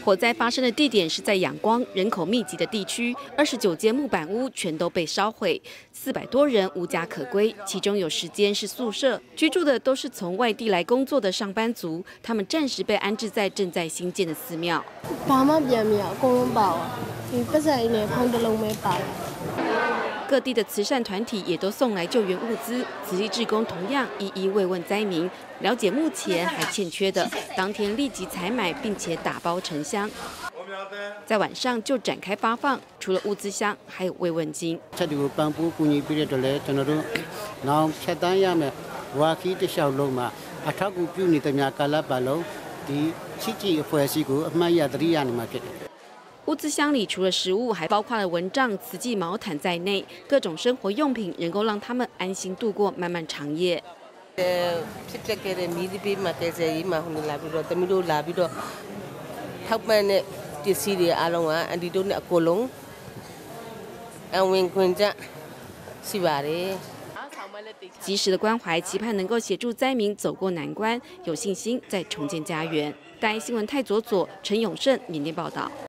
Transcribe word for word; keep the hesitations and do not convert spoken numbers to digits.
火灾发生的地点是在仰光人口密集的地区，二十九间木板屋全都被烧毁，四百多人无家可归，其中有十间是宿舍，居住的都是从外地来工作的上班族，他们暂时被安置在正在兴建的寺庙。各地的慈善团体也都送来救援物资，慈济志工同样一一慰问灾民，了解目前还欠缺的，当天立即采买，并且打包成箱，在晚上就展开发放。除了物资箱，还有慰问金。物资箱里除了食物，还包括了蚊帐、慈济毛毯在内，各种生活用品，能够让他们安心度过漫漫长夜。及时的关怀，期盼能够协助灾民走过难关，有信心再重建家园。大爱新闻泰佐佐陈永胜缅甸报道。